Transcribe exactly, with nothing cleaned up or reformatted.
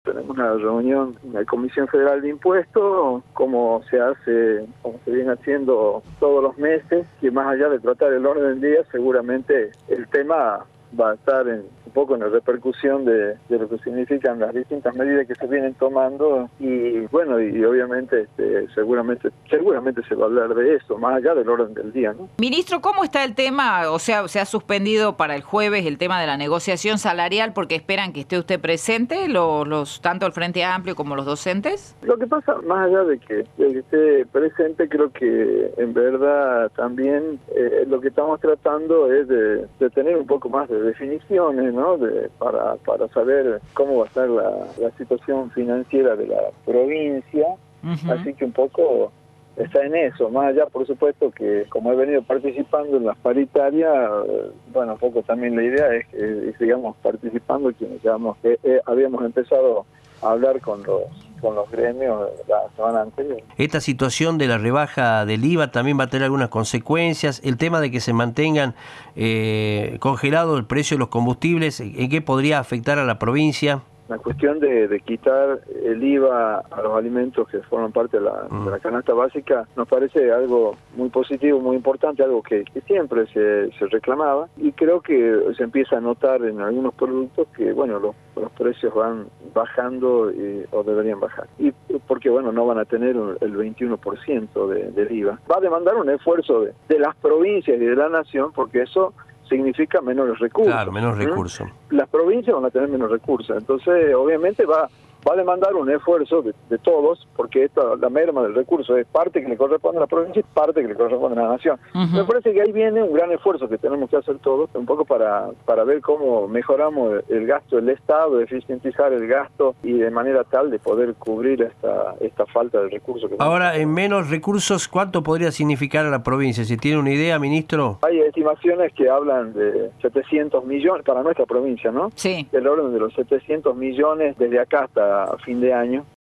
tenemos una reunión en la Comisión Federal de Impuestos, como se hace, como se viene haciendo todos los meses, que más allá de tratar el orden del día, seguramente el tema va a estar en, un poco en la repercusión de, de lo que significan las distintas medidas que se vienen tomando y bueno, y, y obviamente este, seguramente seguramente se va a hablar de eso, más allá del orden del día, ¿no? Ministro, ¿cómo está el tema? O sea, se ha suspendido para el jueves el tema de la negociación salarial porque esperan que esté usted presente, los, los tanto el Frente Amplio como los docentes. Lo que pasa, más allá de que, de que esté presente, creo que en verdad también eh, lo que estamos tratando es de, de tener un poco más de definiciones, ¿no? De, para, para saber cómo va a estar la, la situación financiera de la provincia, uh-huh. Así que un poco está en eso, más allá por supuesto que como he venido participando en las paritarias, bueno, un poco también la idea es que sigamos participando quienes digamos, eh, eh, habíamos empezado a hablar con los con los gremios la semana anterior. Esta situación de la rebaja del I V A también va a tener algunas consecuencias. El tema de que se mantengan eh, congelado el precio de los combustibles, ¿en qué podría afectar a la provincia? La cuestión de, de quitar el I V A a los alimentos que forman parte de la, mm. de la canasta básica nos parece algo muy positivo, muy importante, algo que, que siempre se, se reclamaba y creo que se empieza a notar en algunos productos que bueno los, los precios van bajando y, o deberían bajar y porque bueno no van a tener el veintiuno por ciento de, del I V A. Va a demandar un esfuerzo de, de las provincias y de la nación porque eso significa menores recursos. Claro, menos recursos. ¿Mm? Las provincias van a tener menos recursos, entonces obviamente va va a demandar un esfuerzo de, de todos, porque esta, la merma del recurso es parte que le corresponde a la provincia y parte que le corresponde a la nación. Uh-huh. Me parece que ahí viene un gran esfuerzo que tenemos que hacer todos, un poco para, para ver cómo mejoramos el gasto del Estado, eficientizar el gasto y de manera tal de poder cubrir esta, esta falta de recursos. Que Ahora, en menos recursos, ¿cuánto podría significar a la provincia? ¿Si tiene una idea, ministro? Hay estimaciones que hablan de setecientos millones para nuestra provincia, ¿no? Sí. Del orden de los setecientos millones desde acá hasta a fin de año,